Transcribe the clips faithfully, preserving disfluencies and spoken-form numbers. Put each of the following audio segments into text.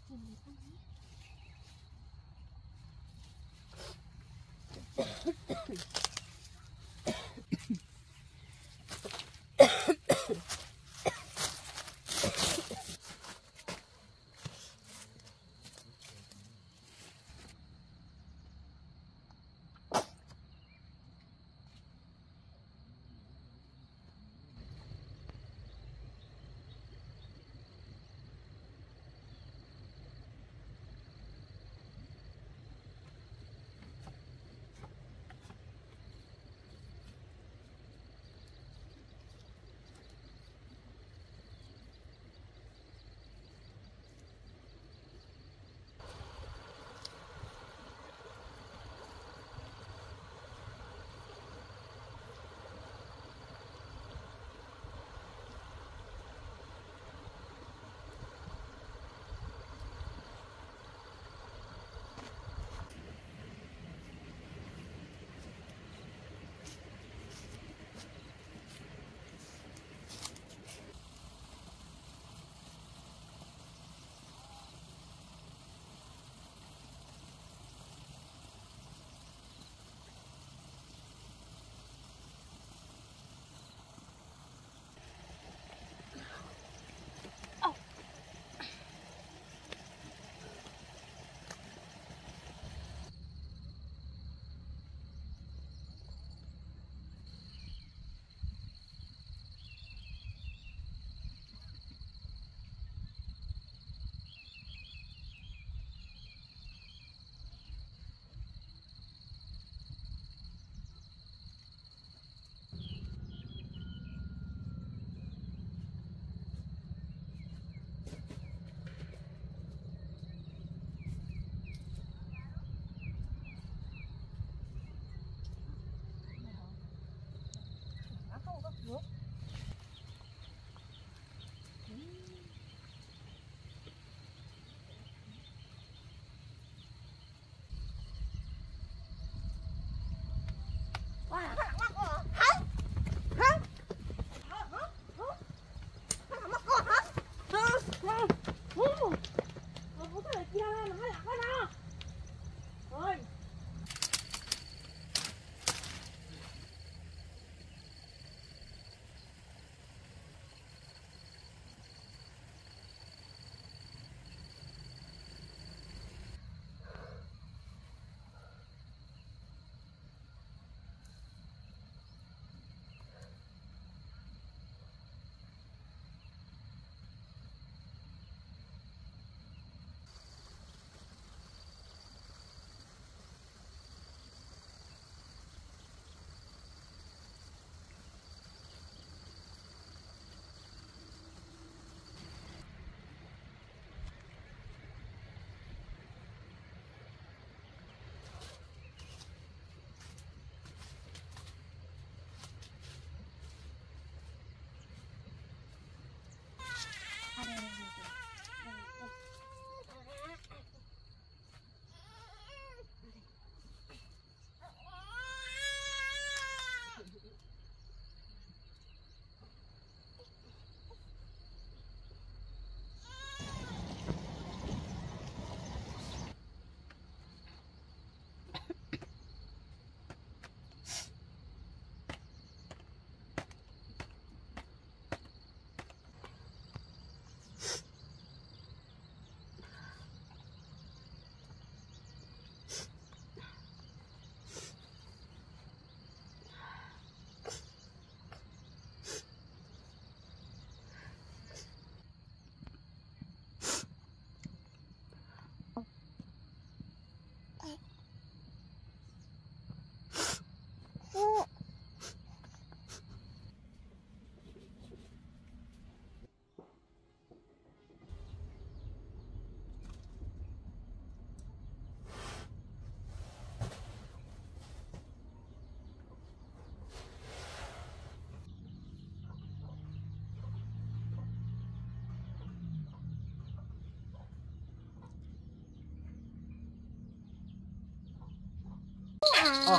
Ờ.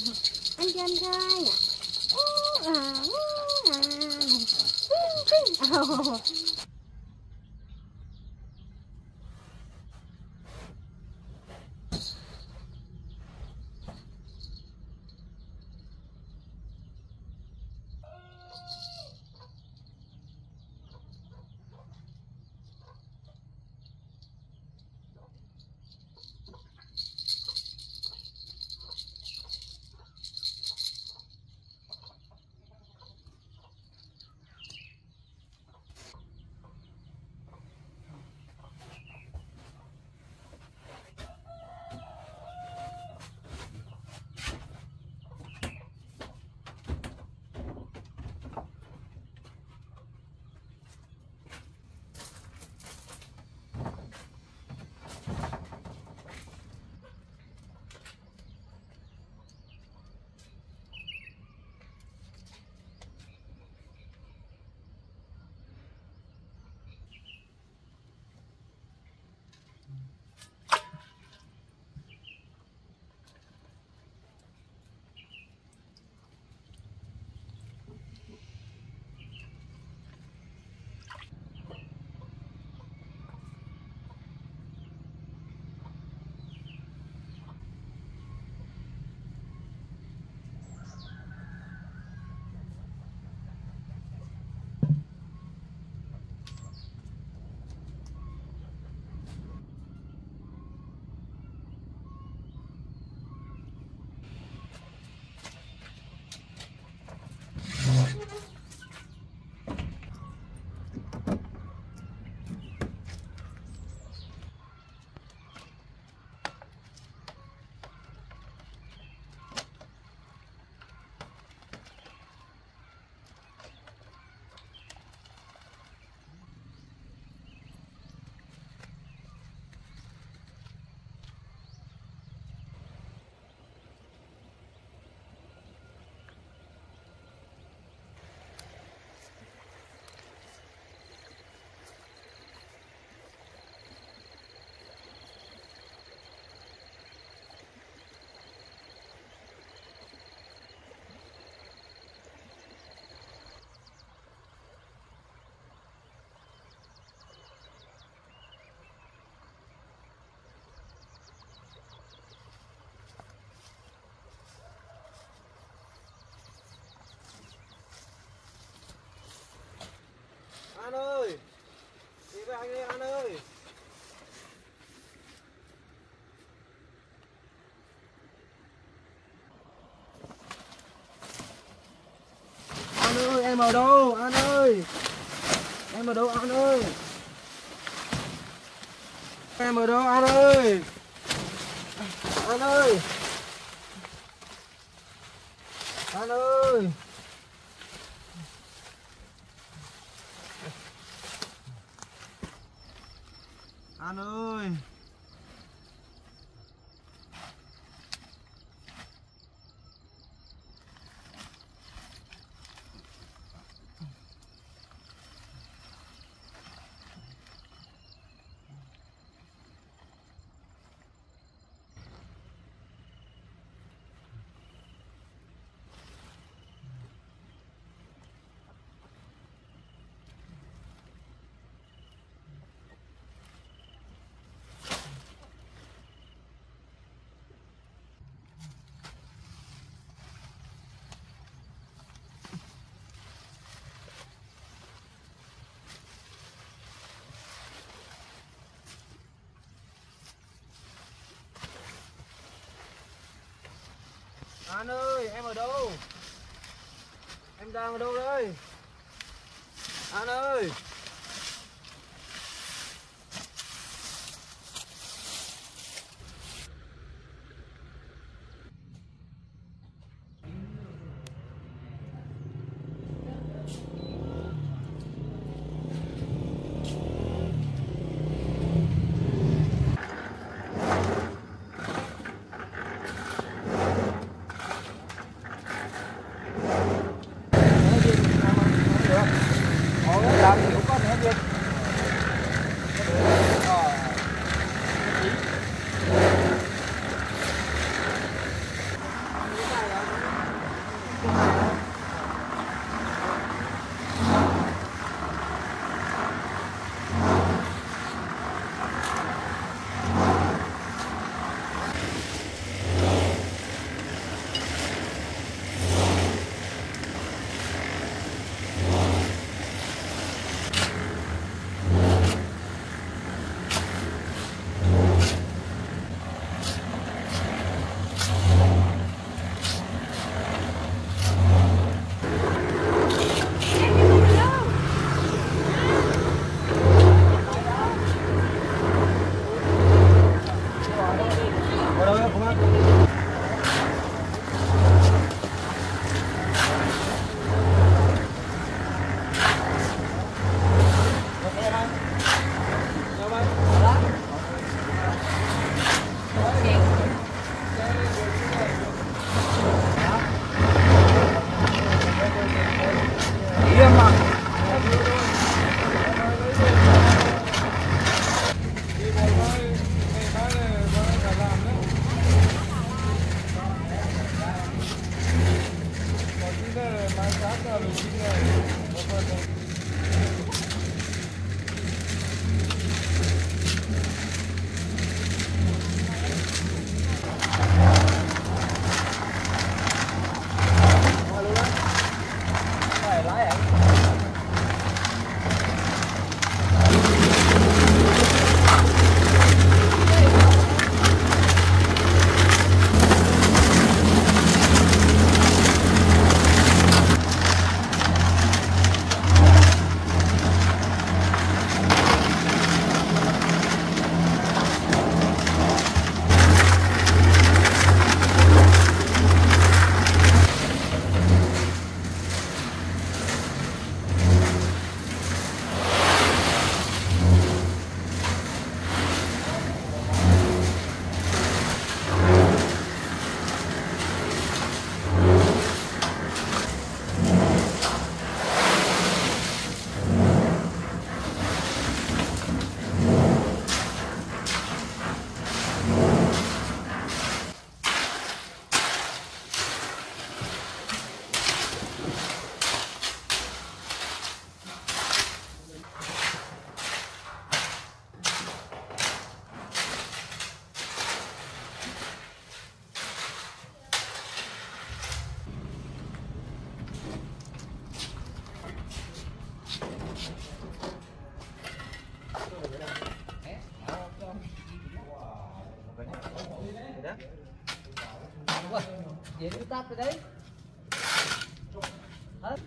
Anh cho anh coi nè. Ú à, ú à. Anh ơi, An ơi. An ơi, em ở đâu? An ơi. Em ở đâu An ơi? Em ở đâu An ơi? An ơi. An ơi. An ơi. An ơi, em ở đâu? Em đang ở đâu đây? An ơi. Có làm Đó. Đúng rồi. Vậy cứ tắt cái đấy. Hết.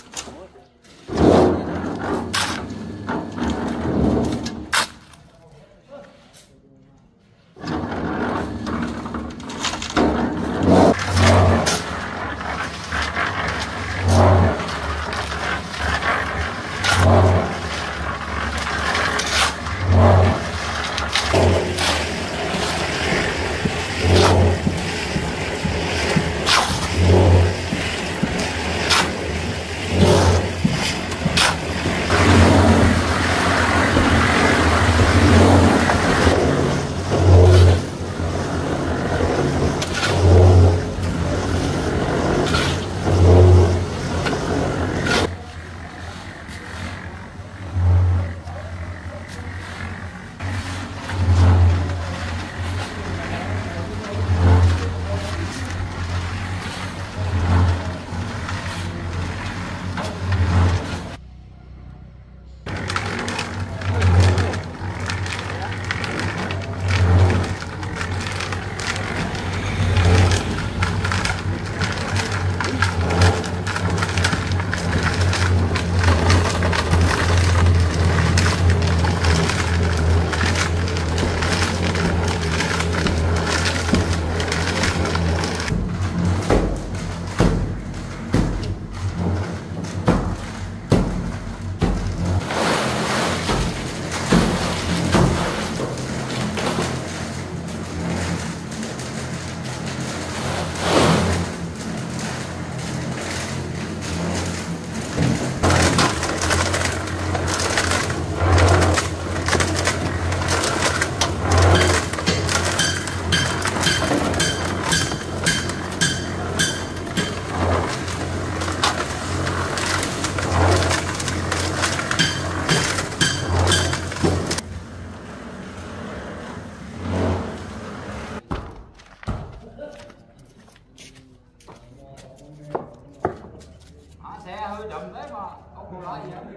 Xe hơi chậm thế mà không có nói gì hết.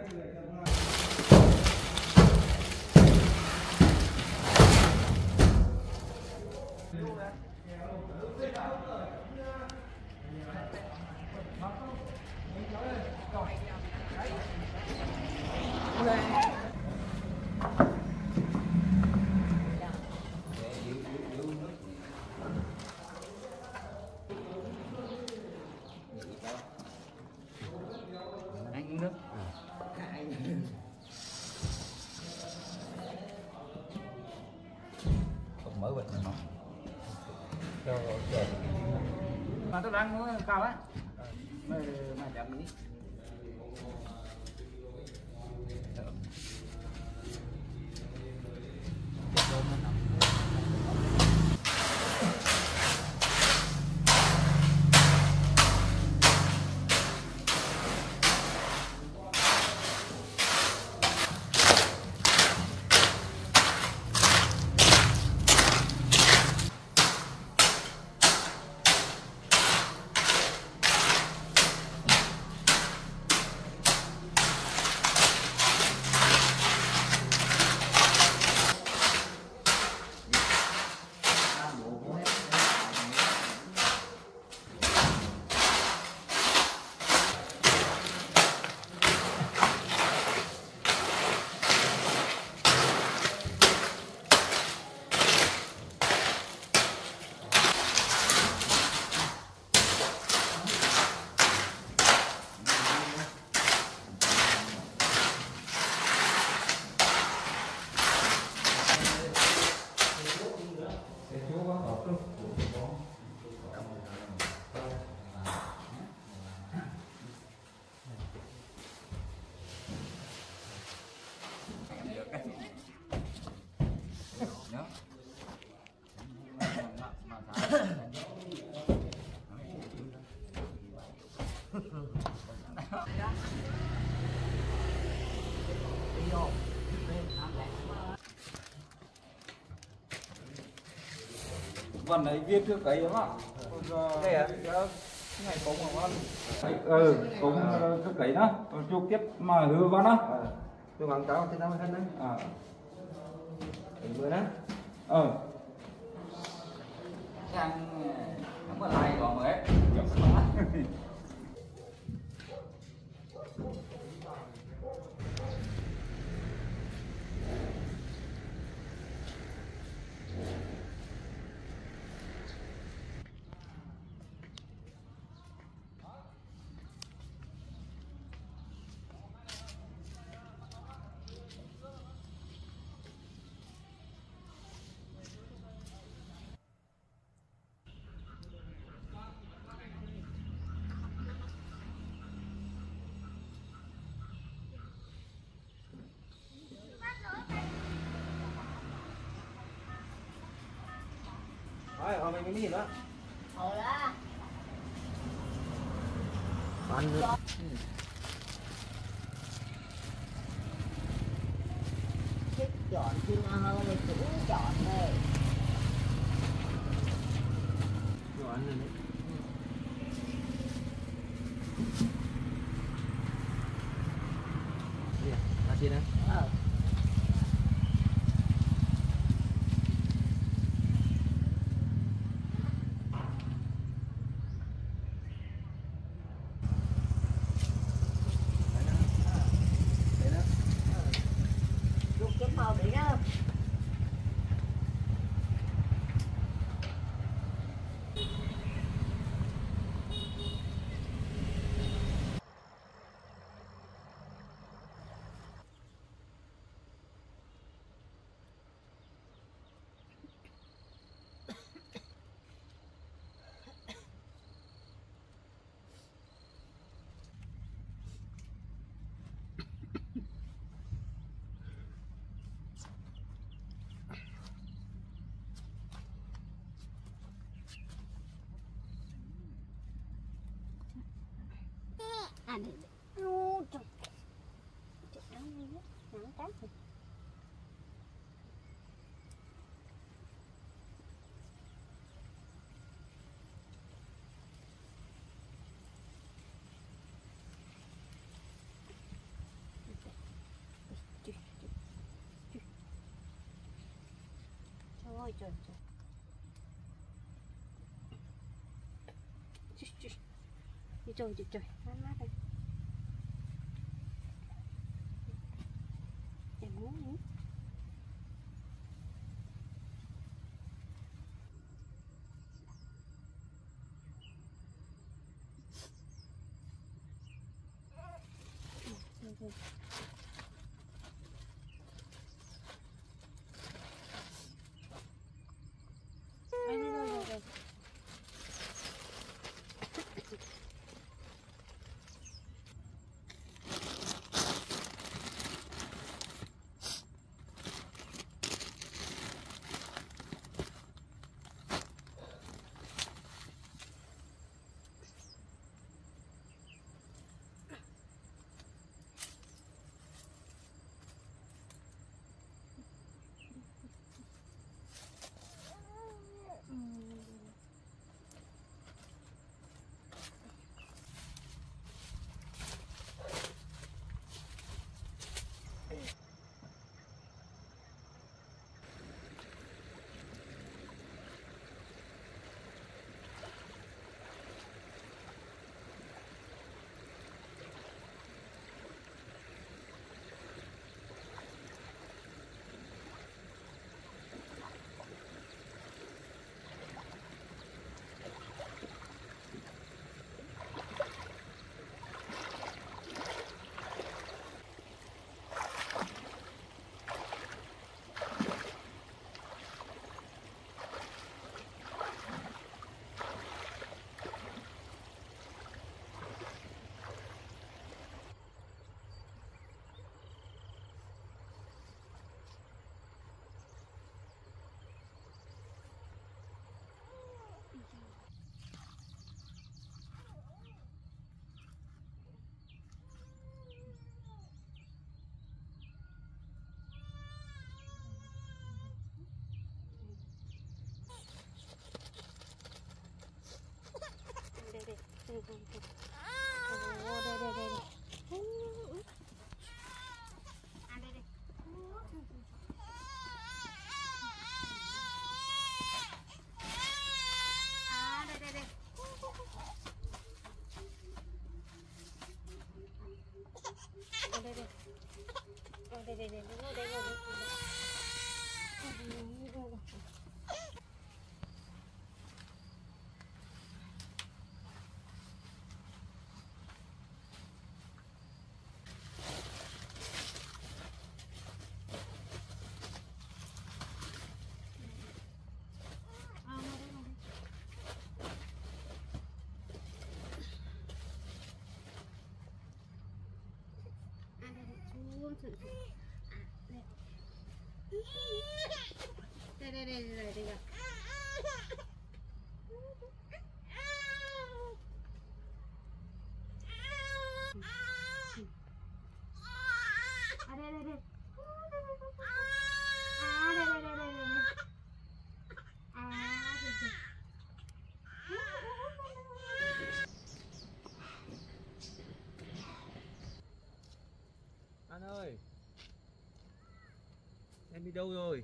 Anh nước. Không mở bình nó. Mà tôi đang nói cao á. Mà mà chậm đi. Phần này viên chưa cấy đúng không ạ? Đây à? Cái này cũng mà con. Ừ, cũng chưa cấy đó. Chụp tiếp mà hư con đó. Tôi quảng cáo thì tao hết đấy. À. Mười đó. Ờ. sang không có like còn mới chụp quá. Thôi, hồi mình mới nhìn đó. Hồi đó. Ăn nữa. Thích chọn khi nào hơn thì chủ chọn đây. Đồ ăn rồi đấy. Gì à? Là gì đấy? Ờ. Cái màu đấy đó. À đây. Ô trời. Trời đâu đi á, nắng cát rồi. Ôi trời trời. Trời trời trời trời, mát mát đây. Em muốn nữa. Rồi. Đây đây rồi rồi rồi. buông sự sự. À, đây. Đây đây đây đây đây. Đây. À đây đây đây. À đây đây đây đây đây. À đây đây. An ơi, em đi đâu rồi?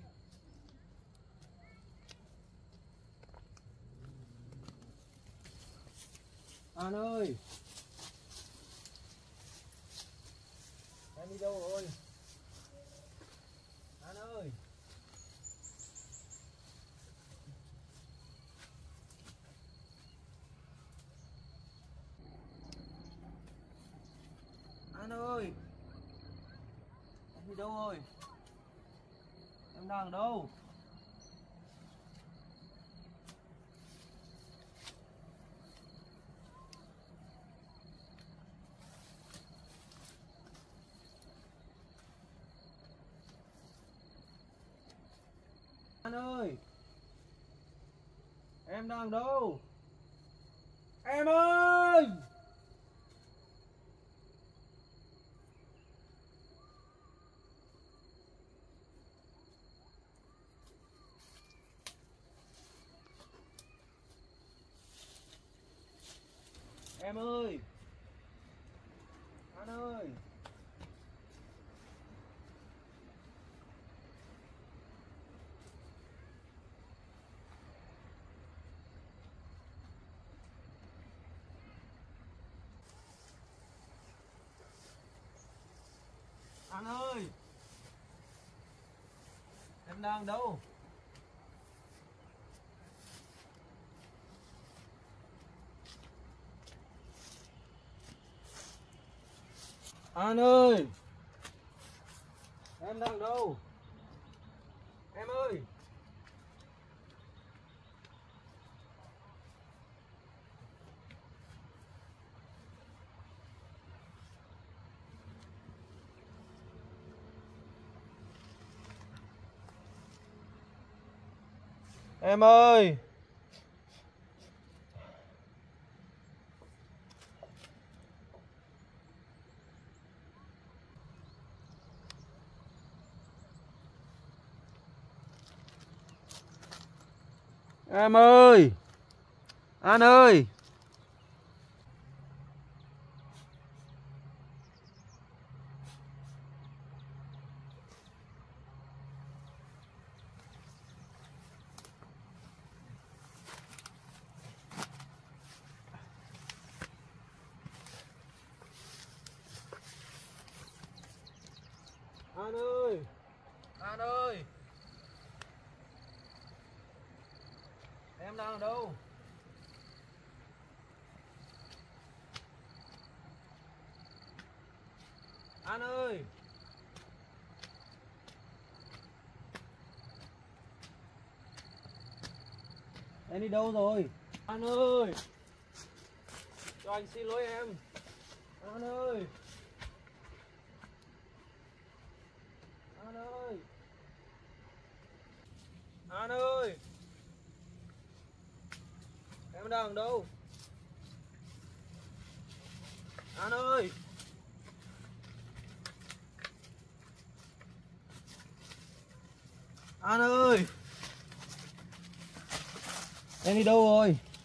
An ơi, em đi đâu rồi? An ơi, An ơi, em đi đâu rồi? Em đang ở đâu? An ơi, em đang đâu? Em ơi! Em ơi! An ơi! An ơi! Em đang đâu? An ơi! Em đang đâu? Em ơi! Em ơi! Em ơi! An ơi! An ơi! An ơi! Em đang ở đâu? An ơi! Em đi đâu rồi? An ơi! Cho anh xin lỗi em. An ơi! An ơi! An ơi! Em đang ở đâu? An ơi! An ơi! Em đi đâu rồi?